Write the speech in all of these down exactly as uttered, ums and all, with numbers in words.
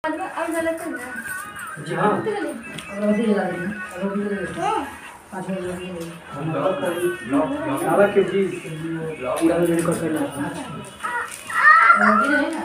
जी हाँ अगरबत्ती जला देंगे अगरबत्ती जला देंगे पाँच मिनट लगेंगे हम लावा के जी पूरा रेडी कर लेना अगरबत्ती नहीं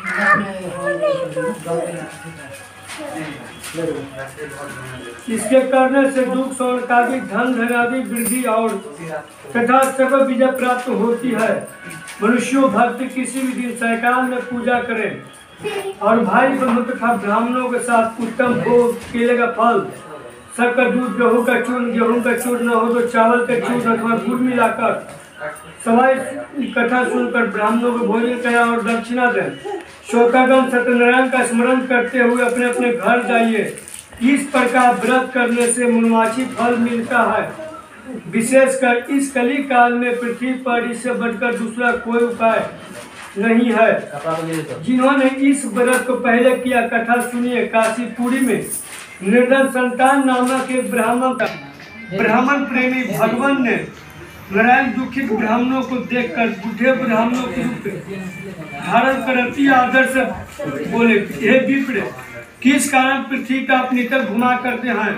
ना इसके करने से दुख सौकादि धन धनादि वृद्धि और तथा सर्व विजय प्राप्त होती है। मनुष्यों भक्ति किसी भी दिन सैकाल में पूजा करें और भाई बंधु तथा ब्राह्मणों के साथ उत्तम भोग केले का फल शक्कर दूध गेहूं का चूर्ण गेहूं का चूर्ण न हो तो चावल का चूर्ण अथवा गुड़ मिलाकर सवाई कथा सुनकर ब्राह्मणों को भोजन करें और दक्षिणा दें। शोकागम सत्यनारायण का स्मरण करते हुए अपने अपने घर जाइए। इस प्रकार व्रत करने से मनोवांछी फल मिलता है। विशेषकर इस कली काल में पृथ्वी पर इससे बढ़कर दूसरा कोई उपाय नहीं है। जिन्होंने इस व्रत को पहले किया कथा सुनिए। काशीपुरी में निर्धन संतान नामक एक ब्राह्मण का ब्राह्मण प्रेमी भगवान ने नारायण दुखित ब्राह्मणों को देखकर बूढ़े ब्राह्मणों के रूप धारण कर अति आदर से बोले, हे विप्र, किस कारण पृथ्वी का अपनी तक घुमा करते हैं?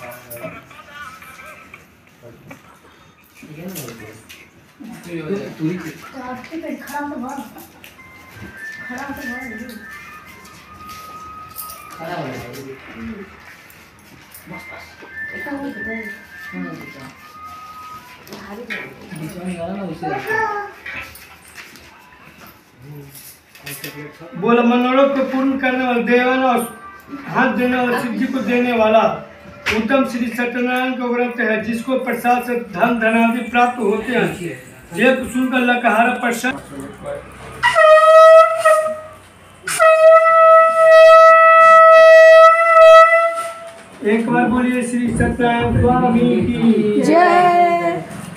बोला, मनोरथ को पूर्ण करने वाला देवान और हाथ देने वाला सिद्धि को देने वाला उत्तम श्री सत्यनारायण का व्रत है, जिसको प्रसाद से धन धनादि प्राप्त होते हैं। ये सुनकर लकहारा प्रसन्न एक बार बोलिए श्री सत्यनारायण स्वामी की जय।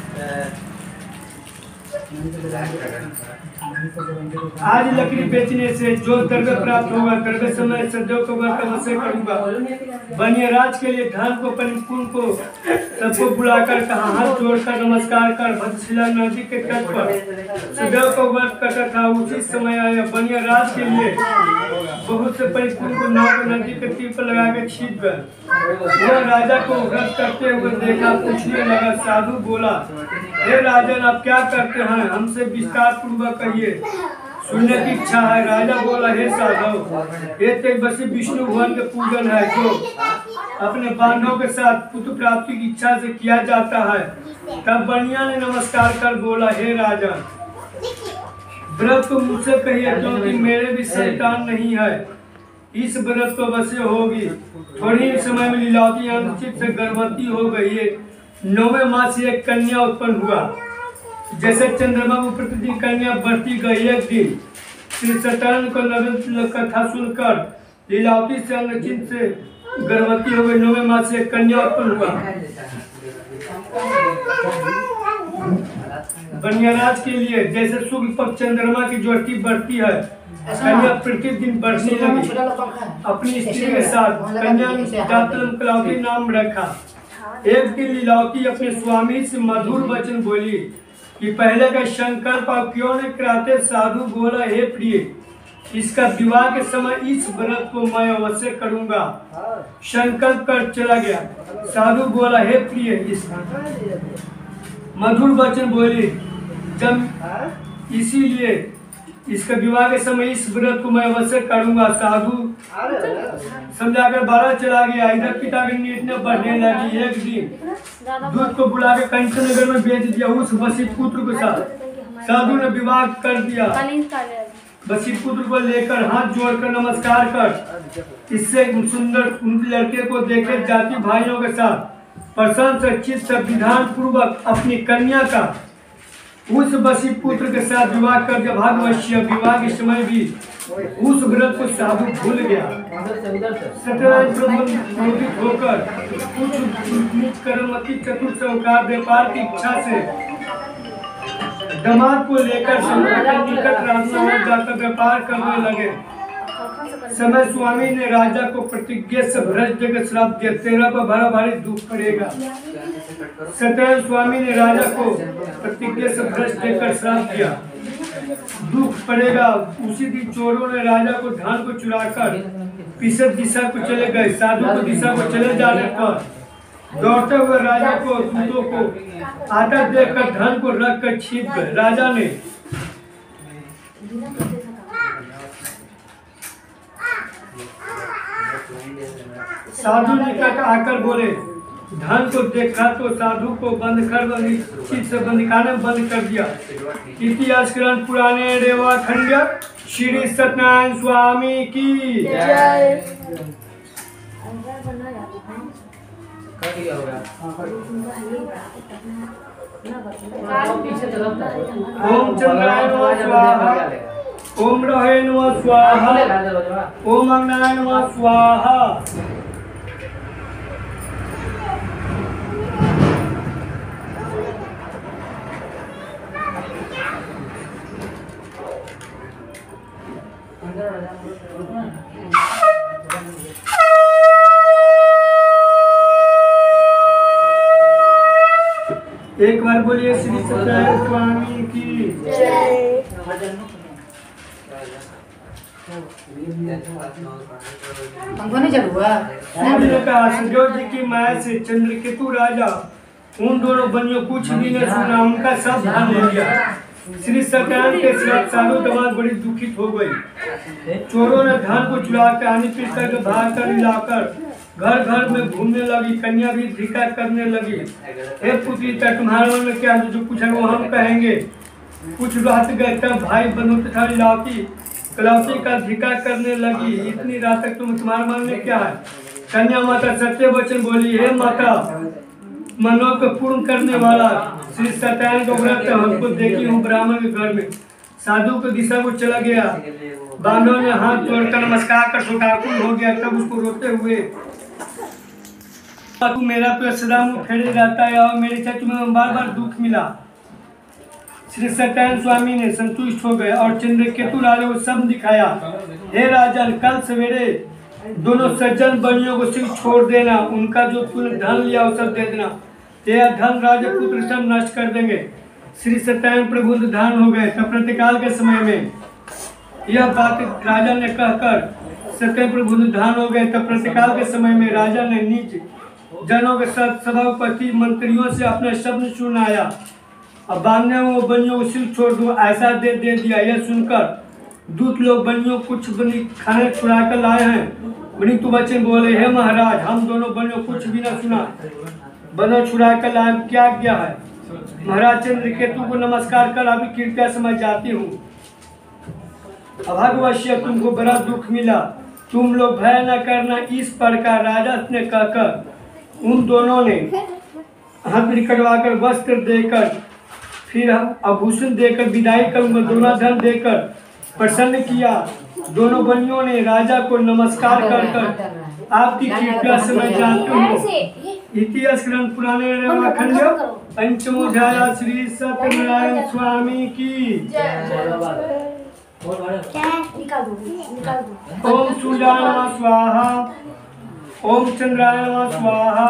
आज लकड़ी बेचने से जो द्रव्य प्राप्त होगा, द्रव्य समय सदैव को अवश्य करूंगा। बनिए राज के लिए धन को परिपूर्ण को सबको बुलाकर कहा, हाथ जोड़कर नमस्कार कर भद्रशिला नदी के तट पर सदैव को व्रत करता था। उसी समय आया बनिए राज के लिए बहुत से परिपूर्ण को नाव नदी के तीर पर लगा के छीट गए। वह राजा को व्रत करते हुए देखा, पूछने लगा। साधु बोला, हे राजन, आप क्या करते हैं? हमसे विस्तार पूर्वक कहिए, सुनने की इच्छा है। राजा बोला, हे साधु, ये तेग बसी विष्णु भगवान के पूजन है, जो अपने बांधवों के साथ पुत्र प्राप्ति की इच्छा से किया जाता है। तब बनिया ने नमस्कार कर बोला, हे राजा, व्रत को मुझसे कहिए, क्योंकि मेरे भी संतान नहीं है। इस व्रत को अवश्य होगी। थोड़ी ही समय में लीलावती अनुचित से गर्भवती हो गई। नौवें मास से एक कन्या उत्पन्न हुआ। जैसे चंद्रमा को प्रतिदिन कन्या बढ़ती गई, एक दिन श्री सत्यनारायण को नवीन कथा सुनकर लीलावती से अनुचित से गर्भवती हो गई। नौवें मास से एक कन्या उत्पन्न हुआ। बनियाराज के लिए जैसे शुक्ल पक्ष चंद्रमा की ज्योति बढ़ती है, कन्या प्रतिदिन बढ़ने लगी। अपनी स्त्री के साथ कन्या कलावती नाम रखा। एक दिन लीलावती अपने स्वामी से मधुर वचन बोली कि पहले का संकल्प आप क्यों नहीं कराते? साधु बोला, हे प्रिय, इसका विवाह के समय इस व्रत को मैं अवश्य करूंगा। संकल्प कर चला गया। साधु बोला, हे प्रिय, इस मधुर वचन बोली, जब इसीलिए इसका विवाह के समय इस व्रत को मैं अवश्य करूंगा। साधु समझाकर बारह चला गया। इधर पिता की नीयत न बढ़ने लगी। एक दिन दूध को बुलाकर कंचन नगर में बेच दिया उस वसी पुत्र के साथ। साधु ने विवाह कर दिया। वसी पुत्र को लेकर हाथ जोड़कर नमस्कार कर इससे सुंदर लड़के को देखे जाति भाइयों के साथ प्रसन्न चित्त विधान पूर्वक अपनी कन्या का उस वसी पुत्र के साथ विवाह कर दिया। भागवश्य विवाह के समय भी उस व्रत को साधु भूल गया। सत्यनारायण क्रोधित होकर कुछ कर्मती चतुर साहूकार व्यापार की इच्छा से दामाद को लेकर समुद्र के निकट रास्ता में जाकर व्यापार करने लगे। समय स्वामी ने राजा को प्रतिज्ञा से भ्रष्ट देकर श्राप दिया, तेरा पर बड़ा भारी दुख पड़ेगा। सत्यनारायण स्वामी ने राजा को प्रतिज्ञा से भ्रष्ट देकर श्राप दिया। दुख पड़ेगा। उसी दिन चोरों ने राजा को धान को चुराकर पिसत दिशा को चले गए। साधु को दिशा को चले जाने पर दौड़ते हुए राजा को दूतों को आता देखकर धन को रख कर छीप गए। राजा ने साधु निकट आकर बोले, धन को देखा तो साधु को बंद कर चित से बंदिखाने में बंद कर दिया। इतिहास ग्रंथ पुराने रेवा खंड श्री सत्यनारायण स्वामी की जय। ओम चंद्राय नमः स्वाहा, ओम रहे नमः स्वाहा, ओम अग्नाय नमः स्वाहा। एक बार बोलिए श्री सत्यनारायण स्वामी की जय। हमको नहीं जरूर सुजोध जी की माया से चंद्रकेतु राजा उन दोनों बनियों कुछ भी न सुना, उनका सब धन ले गया। श्री सत्यनारायण के श्राप साधु दमाद बड़ी दुखित हो गई। चोरों ने धन को चुरा कर आनी पीट कर भाग कर लाकर घर घर में घूमने लगी। कन्या भी धिक्कार करने लगी। हे पुत्री का तुम्हारे मन में क्या जो कुछ है वो हम कहेंगे। कुछ रात गए तब भाई बंधु तथा लावती कलौती का धिक्कार करने लगी। इतनी रात तक तुम तुम्हारे मन में क्या है। कन्या माता सत्य वचन बोली, हे माता मनों को पूर्ण करने वाला श्री सत्यनारायण का व्रत हमको देखी हूँ ब्राह्मण के घर में। साधु को दिशा को चला गया। बांधव ने हाथ जोड़कर नमस्कार कर शोकाकुल हो गया। तब उसको रोते हुए, तू मेरा तो सदा मुँह फेरे रहता है और मेरे से तुम्हें बार बार दुख मिला। श्री सत्यनारायण स्वामी ने संतुष्ट हो गए और चंद्रकेतु राजा को सब दिखाया। हे राजन, कल सवेरे दोनों सज्जन बनियों को सिर्फ छोड़ देना। उनका जो तूने धन लिया वो सब दे देना। तेरा धन राजपुत्र सब नष्ट कर देंगे। श्री सत्यनारायण प्रभु धान हो गए। तब प्रतिकाल के समय में यह बात राजा ने कहकर सत्यनारायण प्रभु धान हो गए। तब प्रतिकाल के समय में राजा ने नीच जनों के साथ सभापति मंत्रियों से अपने शब्द सुनाया। अब बांधने वो बनियों को सिर्फ छोड़ दो, ऐसा दे दे दिया। यह सुनकर दूत लोग बनियों कुछ बनी खाने छुड़ा कर लाए हैं। बनी तो वचन बोले, हे महाराज, हम दोनों बनियों कुछ भी न सुना, बनो छुड़ा कर लाए, क्या क्या है। महाराज चंद्रकेतु को नमस्कार कर अभी कृपया समझ जाती हूँ। अभाग्यवश तुमको बड़ा दुख मिला, तुम लोग भय न करना। इस प्रकार राजा ने कहकर उन दोनों ने हाथ में कटवाकर वस्त्र देकर फिर आभूषण देकर विदाई कर दोनों धन देकर प्रसन्न किया। दोनों बनियों ने राजा को नमस्कार कर कर आपकी कृपया से मैं जानती हूँ। इतिहास ग्रंथ पुराने खंड पंचमोध्याय श्री सत्यनारायण स्वामी की ओम सूर्याय नमः स्वाहा, ओम चंद्राय नमः स्वाहा।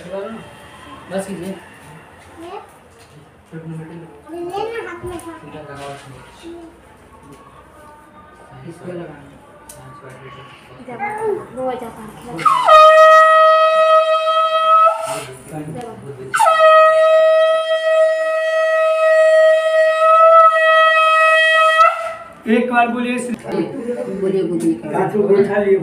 एक बार बोलिए बोलिए बोलिए बैठा लिए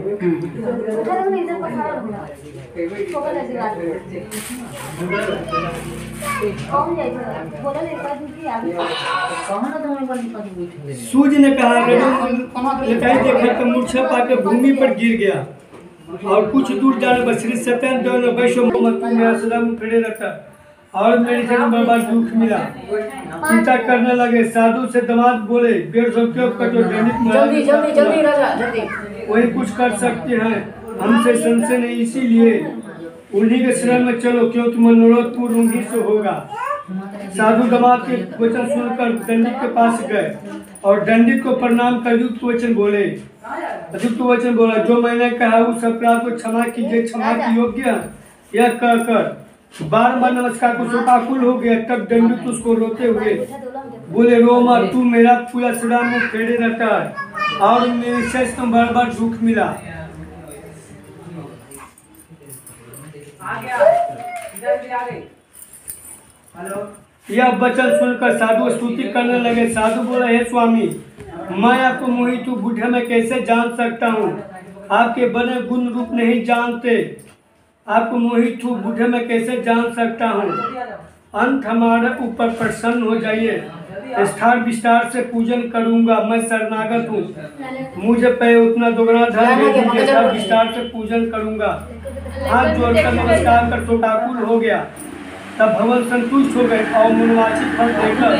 सूर्य ने कहा देखा तो मूर्छा पाकर भूमि पर गिर गया और कुछ दूर जाने पर श्री सत्यनारायण वैष्णव सदा खड़े रखा और मेरे जन्म में बड़ा दुख मिला। चिंता करने लगे। साधु से दमाद बोले, डेढ़ सौ क्यों कटो, जल्दी जल्दी जल्दी राजा जल्दी, वही कुछ कर सकते हैं, हमसे संशय नहीं, इसीलिए उन्हीं के शरण में चलो क्योंकि मनोरथ पूर्ण उन्हीं से होगा। साधु दमाद के वचन सुनकर दंडित के पास गए और दंडित को प्रणाम कर युक्त वचन बोले युक्त वचन बोला, जो मैंने कहा उस अपराध को क्षमा कीजिए, क्षमा की योग्य यह कहकर बार बार नमस्कार को शोकाकुल हो गया। तब दंडित उसको रोते हुए बोले रोमा तू मेरा पूरा सदा में फेरे रहता है और मेरे सच तो बार बार दुख मिला। यह वचन सुनकर साधु स्तुति करने लगे। साधु बोला, हे स्वामी, मैं आपको मोहित बूढ़े में कैसे जान सकता हूँ, आपके बने गुण रूप नहीं जानते, आपको मोहित बूढ़े में कैसे जान सकता हूँ। अंत हमारे ऊपर प्रसन्न हो जाइए, विस्तार विस्तार से पूजन करूंगा, मैं शरणागत हूँ, मुझे पे उतना दोगुना धन दे दीजिए, विस्तार से पूजन करूंगा। हाथ जोड़कर नमस्कार कर शोकाकुल हो गया। तब भगवान संतुष्ट हो गए और मनवांछित फल देकर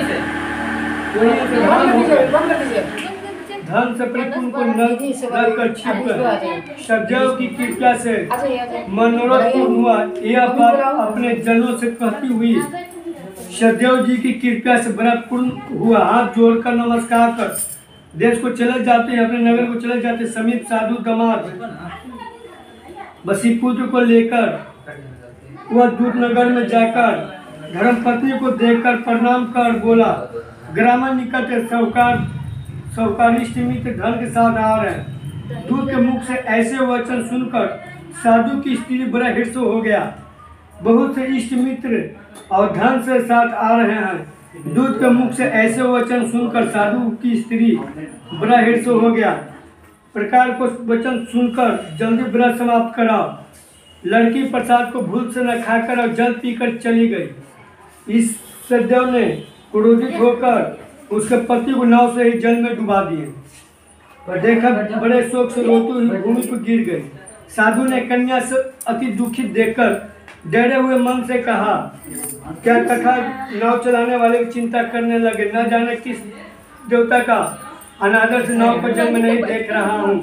धन से परिपूर्ण को नर कर छीप कर सज्जनों की कृपा से मनोरथ पूर्ण हुआ। यह बात अपने जनों से कहती हुई सदैव जी की कृपा से बड़ा पूर्ण हुआ। हाथ जोड़कर नमस्कार कर देश को चले जाते हैं, अपने नगर को चले जाते। समीप साधु दामाद वसीपुत्र को लेकर वह दूत नगर में जाकर धर्म पत्नी को देखकर प्रणाम कर बोला, ग्राम निकट साहूकार साहूकारिष्ट मित्र धन के साथ आ रहे हैं। दूत के मुख से ऐसे वचन सुनकर साधु की स्त्री बड़ा हृष्ट हो गया। बहुत से इष्ट मित्र और धन से साथ आ रहे हैं। दूत के मुख से ऐसे वचन सुनकर साधु की स्त्री बड़ा हृष्ट हो गया। प्रकार को वचन सुनकर जल्दी व्रत समाप्त कराओ। लड़की प्रसाद को भूल से न खाकर और जल पीकर चली गई। इस सदैव ने क्रोधित होकर उसके पति को नाव से ही जल में डुबा दिए और देखा बड़े शोक से रोती हुई भूमि पर गिर गई। साधु ने कन्या से अति दुखित देखकर डरे हुए मन से कहा, क्या कथा नाव चलाने वाले की चिंता करने लगे, न जाने किस देवता का अनादर से नाव पर जल में नहीं देख रहा हूँ।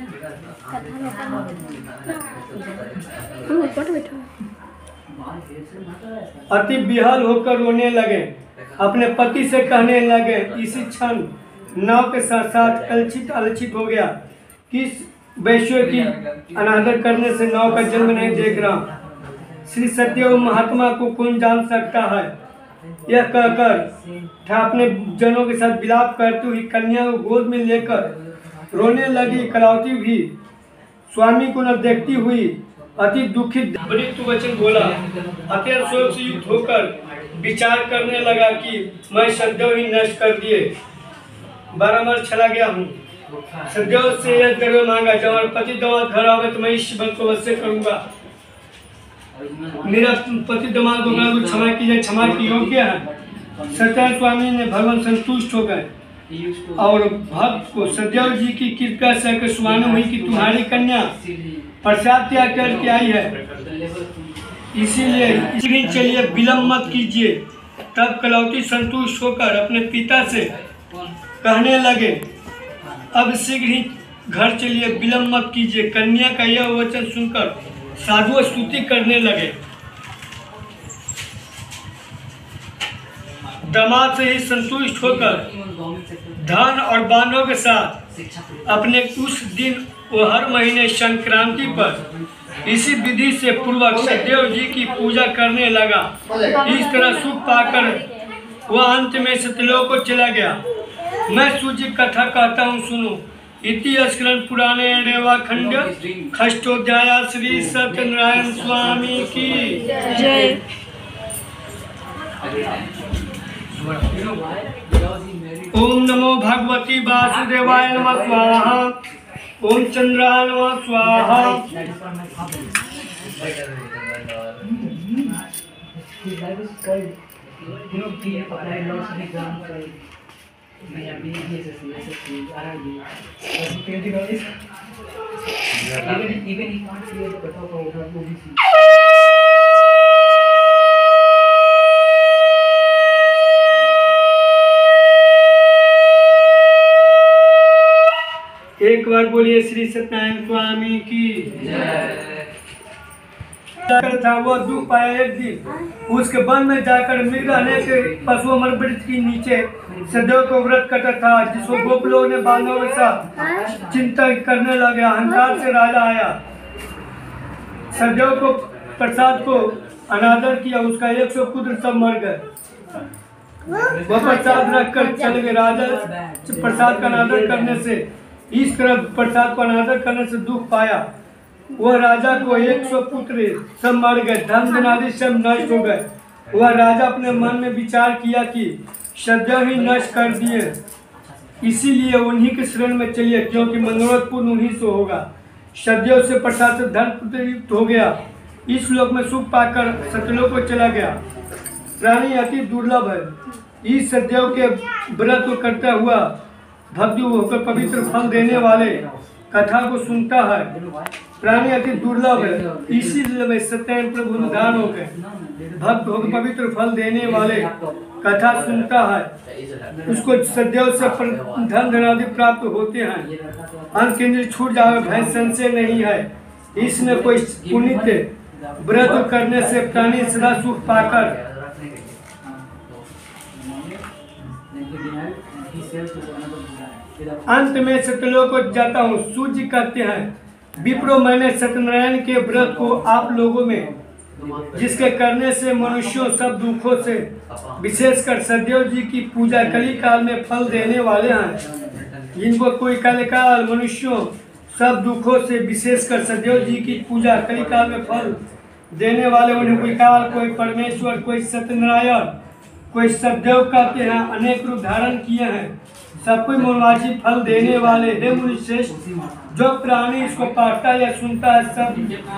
अति विहल होकर रोने लगे, अपने पति से कहने लगे, इसी क्षण नाव के साथ साथ अलक्षित अलक्षित हो गया। किस वैश्य की अनादर करने से नाव का जन्म नहीं देख रहा। श्री सत्यव महात्मा को कौन जान सकता है। यह कहकर था अपने जनों के साथ विलाप करती हुई कन्या को गोद में लेकर रोने लगी। कलावती भी स्वामी को न देखती हुई अति दुखित वृत्त वचन बोला। अत्यंत शोक से युक्त होकर विचार करने लगा कि मैं सदैव ही नष्ट कर दिए, बारंबार चला गया हूँ। सदैव से यह द्रव्य मांगा, जब हमारे पति दमाद घर आवे तो मैं इस बल को अवश्य करूँगा। मेरा पति दमाद को क्षमा की जाए, क्षमा की योग्य है। सत्य स्वामी ने भगवान संतुष्ट हो गए और भक्त को सदैव जी की कृपा से स्वामी हुई कि तुम्हारी कन्या प्रसाद त्याग करके आई है, इसीलिए इसी चलिए विलम्ब मत कीजिए। तब कलौती संतुष्ट होकर अपने पिता से कहने लगे, अब शीघ्र ही घर चलिए, विलम्ब मत कीजिए। कन्या का यह वचन सुनकर साधु स्तुति करने लगे। दामाद से ही संतुष्ट होकर धन और बांधों के साथ अपने उस दिन वो हर महीने संक्रांति पर इसी विधि से पूर्वक सदैव जी की पूजा करने लगा। इस तरह सुख पाकर वह अंत में सतलोक को चला गया। मैं सूची कथा कहता हूँ, सुनो। इति अस्करण पुराणे रेवाखंड खष्टोध्याय श्री सत्यनारायण स्वामी की जय। ओम नमो भगवती वासुदेवाय नमः स्वाहा। ओम चंद्राय नमः स्वाहा। एक बार बोलिए श्री सत्यनारायण स्वामी की जय। था वो दुख पाया एक दिन उसके वन में जाकर मृग अनेक पशु अमर वृक्ष के नीचे सदैव को व्रत करता था, जिसको गोप लोगों ने बांधों के साथ चिंता करने लगे। अहंकार से राजा आया, सदैव को प्रसाद को अनादर किया, उसका एक सौ पुत्र सब मर गए। वह प्रसाद रखकर चले गए। राजा प्रसाद का अनादर करने से इस तरह प्रसाद को अनादर करने से दुख पाया। वह राजा को एक सौ पुत्र सब मर गए, धन धनादि सब नष्ट हो गए। वह राजा अपने मन में विचार किया कि सदैव ही नष्ट कर दिए, इसीलिए उन्हीं के शरण में चलिए, क्योंकि मनोरथ पूर्ण उन्हीं से होगा। सदैव से प्रसाद से धन युक्त हो गया, इस लोक में सुख पाकर सतलोक को चला गया। प्राणी अति दुर्लभ है। इस सदैव के व्रत को करता हुआ भक्ति होकर पवित्र फल देने वाले कथा को सुनता है। प्राणी अति दुर्लभ है, इसीलिए सत्यनारायण प्रभु निधान हो गए। भक्त होकर पवित्र फल देने वाले कथा सुनता है, उसको सदैव से धन धनादि प्राप्त होते हैं। अंत केंद्र छूट जावे, भय संशय नहीं है। इसमें कोई पुण्य व्रत करने से प्राणी सदा सुख पाकर अंत में सतलोक को जाता हूँ। सूर्य कहते हैं, विप्रो मैंने सत्यनारायण के व्रत को आप लोगों में, जिसके करने से मनुष्यों सब दुखों से विशेषकर सदैव जी की पूजा कली काल में फल देने वाले हैं। जिनको कोई कलिकाल मनुष्यों सब दुखों से विशेषकर सदैव जी की पूजा कली काल में फल देने वाले, उन्हें कोई काल, कोई परमेश्वर, कोई सत्यनारायण, कोई सदैव कहते हैं। अनेक रूप धारण किए हैं, सब कोई मनोवांछित फल देने वाले। हे मुनि श्रेष्ठ, जो प्राणी इसको पढ़ता या सुनता है सब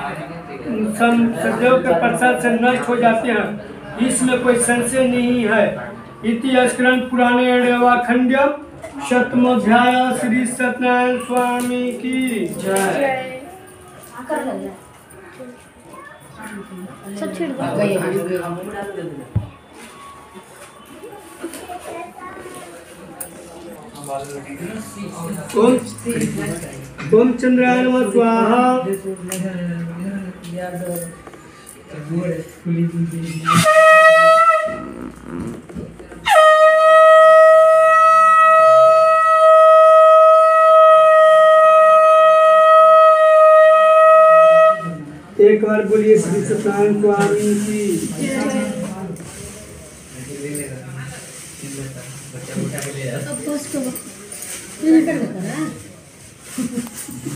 सदैव के प्रसाद से नष्ट हो जाते हैं, इसमें कोई संशय नहीं है। इति स्कंद पुराणे रेवाखंड्यम शतमोध्याय। श्री सत्यनारायण स्वामी की जय। सब छिड़ गए। ओम ओम चंद्राय नमः स्वाहा। एक बार बोलिए श्री सत्यनारायण स्वामी की। अब पोस्ट को